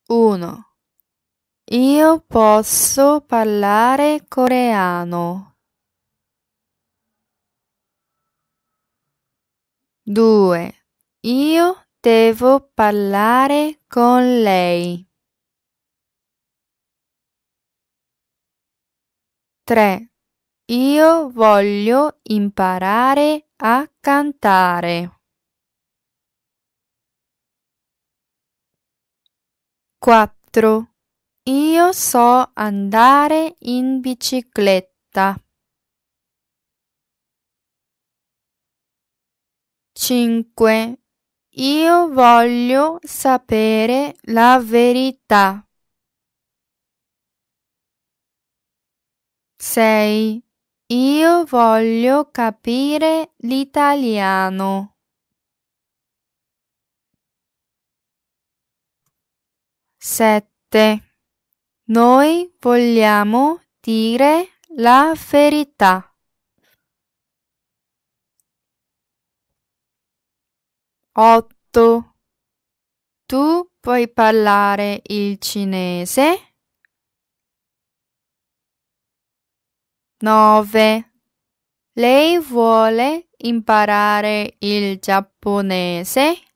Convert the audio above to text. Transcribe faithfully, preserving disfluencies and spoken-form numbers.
uno. Io posso parlare coreano. due. Io devo parlare con lei. tre. Io voglio imparare a cantare. quattro. Io so andare in bicicletta. cinque. Io voglio sapere la verità. sei. Io voglio capire l'italiano. sette. Noi vogliamo dire la verità. otto. Tu puoi parlare il cinese? nove. Lei vuole imparare il giapponese?